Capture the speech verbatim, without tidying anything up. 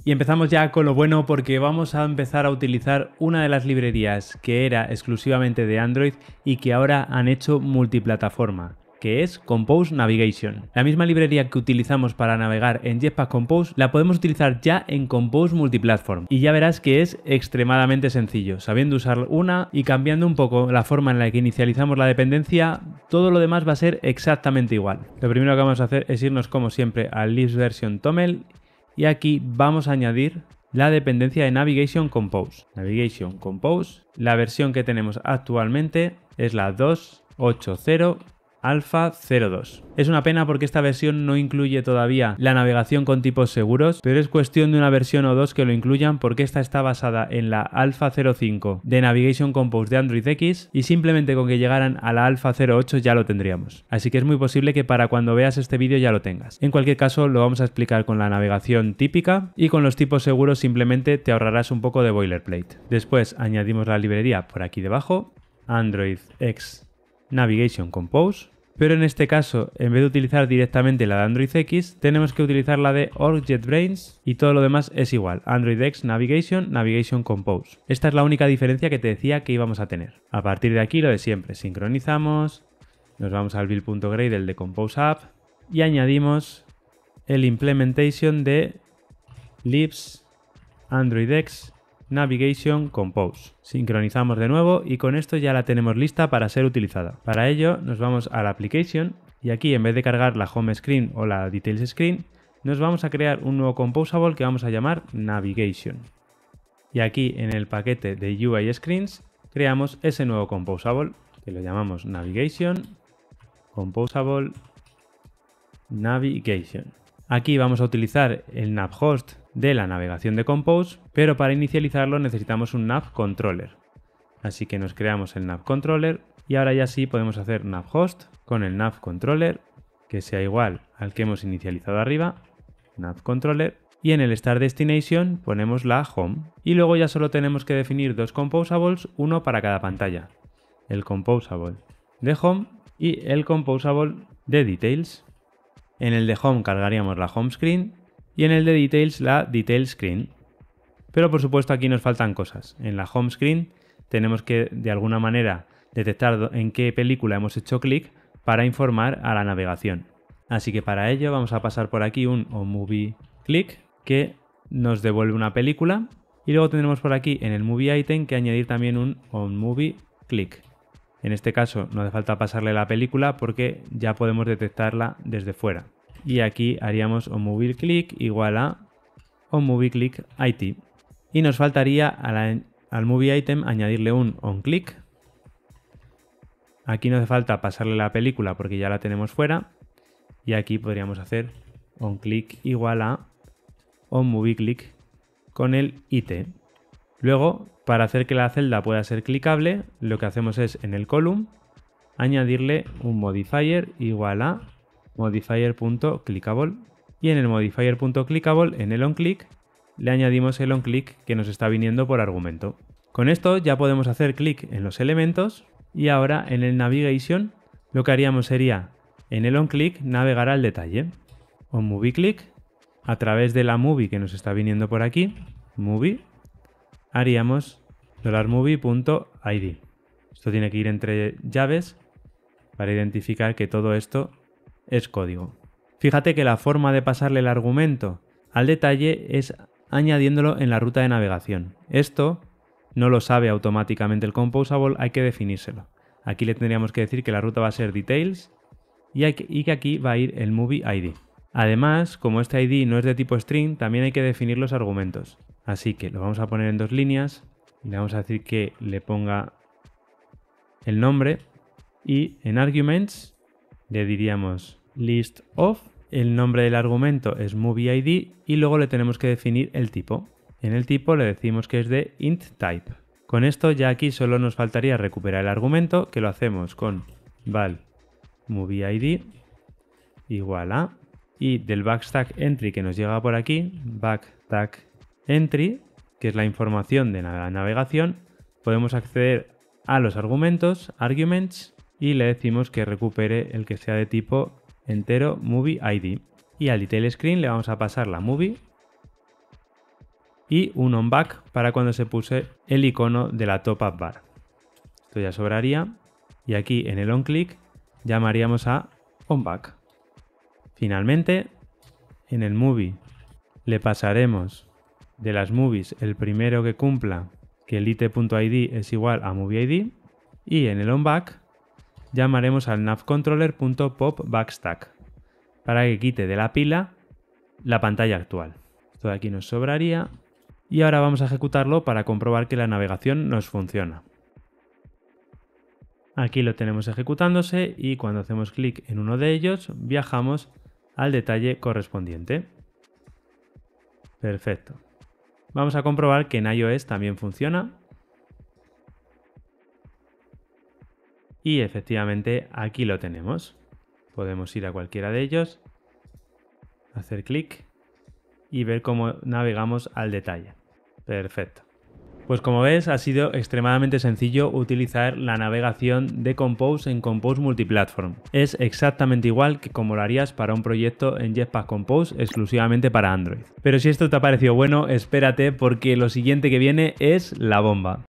Y empezamos ya con lo bueno porque vamos a empezar a utilizar una de las librerías que era exclusivamente de Android y que ahora han hecho multiplataforma, que es Compose Navigation. La misma librería que utilizamos para navegar en Jetpack Compose la podemos utilizar ya en Compose Multiplatform y ya verás que es extremadamente sencillo. Sabiendo usar una y cambiando un poco la forma en la que inicializamos la dependencia, todo lo demás va a ser exactamente igual. Lo primero que vamos a hacer es irnos como siempre al libs version toml y aquí vamos a añadir la dependencia de Navigation Compose. Navigation Compose, la versión que tenemos actualmente es la dos punto ocho cero Alpha cero dos. Es una pena porque esta versión no incluye todavía la navegación con tipos seguros, pero es cuestión de una versión o dos que lo incluyan porque esta está basada en la Alpha cero cinco de Navigation Compose de Android X y simplemente con que llegaran a la Alpha cero ocho ya lo tendríamos. Así que es muy posible que para cuando veas este vídeo ya lo tengas. En cualquier caso lo vamos a explicar con la navegación típica y con los tipos seguros simplemente te ahorrarás un poco de boilerplate. Después añadimos la librería por aquí debajo, Android X Navigation Compose. Pero en este caso, en vez de utilizar directamente la de Android X, tenemos que utilizar la de Org JetBrains y todo lo demás es igual. Android X Navigation, Navigation Compose. Esta es la única diferencia que te decía que íbamos a tener. A partir de aquí lo de siempre. Sincronizamos, nos vamos al build.gradle de Compose App y añadimos el implementation de libs Android X Navigation Compose. Sincronizamos de nuevo y con esto ya la tenemos lista para ser utilizada. Para ello nos vamos a la application y aquí en vez de cargar la home screen o la details screen nos vamos a crear un nuevo composable que vamos a llamar Navigation. Y aquí en el paquete de U I Screens creamos ese nuevo composable que lo llamamos Navigation Composable Navigation. Aquí vamos a utilizar el navhost de la navegación de Compose, pero para inicializarlo necesitamos un nav controller. Así que nos creamos el nav controller y ahora ya sí podemos hacer navhost con el nav controller que sea igual al que hemos inicializado arriba, nav controller, y en el start destination ponemos la home. Y luego ya solo tenemos que definir dos composables, uno para cada pantalla. El composable de home y el composable de details. En el de home cargaríamos la home screen y en el de details la detail screen. Pero por supuesto aquí nos faltan cosas. En la home screen tenemos que de alguna manera detectar en qué película hemos hecho clic para informar a la navegación. Así que para ello vamos a pasar por aquí un onMovieClick que nos devuelve una película y luego tendremos por aquí en el movie item que añadir también un onMovieClick. En este caso no hace falta pasarle la película porque ya podemos detectarla desde fuera. Y aquí haríamos onMovieClick igual a onMovieClickIT. Y nos faltaría a la, al movie item añadirle un onClick. Aquí no hace falta pasarle la película porque ya la tenemos fuera. Y aquí podríamos hacer onClick igual a onMovieClick con el I T. Luego, para hacer que la celda pueda ser clicable, lo que hacemos es en el column añadirle un modifier igual a modifier.clickable y en el modifier.clickable en el onClick le añadimos el onClick que nos está viniendo por argumento. Con esto ya podemos hacer clic en los elementos y ahora en el navigation lo que haríamos sería en el onClick navegar al detalle. OnMovieClick a través de la movie que nos está viniendo por aquí, movie, haríamos $movie.id. Esto tiene que ir entre llaves para identificar que todo esto es código. Fíjate que la forma de pasarle el argumento al detalle es añadiéndolo en la ruta de navegación. Esto no lo sabe automáticamente el composable, hay que definírselo. Aquí le tendríamos que decir que la ruta va a ser details y, hay que, y que aquí va a ir el movie I D. Además, como este I D no es de tipo string, también hay que definir los argumentos. Así que lo vamos a poner en dos líneas y le vamos a decir que le ponga el nombre y en arguments le diríamos list of, el nombre del argumento es movie I D y luego le tenemos que definir el tipo. En el tipo le decimos que es de int type. Con esto ya aquí solo nos faltaría recuperar el argumento, que lo hacemos con val movie I D igual a, y del backstack entry que nos llega por aquí, backstack entry, que es la información de la navegación, podemos acceder a los argumentos, arguments, y le decimos que recupere el que sea de tipo entero movie I D. Y al detail screen le vamos a pasar la movie y un onBack para cuando se puse el icono de la top-up bar. Esto ya sobraría. Y aquí en el onClick llamaríamos a onBack. Finalmente, en el movie le pasaremos de las movies el primero que cumpla que el ite.id es igual a movieid, y en el onBack llamaremos al navcontroller.popBackstack para que quite de la pila la pantalla actual. Esto de aquí nos sobraría y ahora vamos a ejecutarlo para comprobar que la navegación nos funciona. Aquí lo tenemos ejecutándose y cuando hacemos clic en uno de ellos viajamos al detalle correspondiente. Perfecto. Vamos a comprobar que en iOS también funciona. Y efectivamente aquí lo tenemos. Podemos ir a cualquiera de ellos, hacer clic y ver cómo navegamos al detalle. Perfecto. Pues como ves, ha sido extremadamente sencillo utilizar la navegación de Compose en Compose Multiplatform. Es exactamente igual que como lo harías para un proyecto en Jetpack Compose exclusivamente para Android. Pero si esto te ha parecido bueno, espérate porque lo siguiente que viene es la bomba.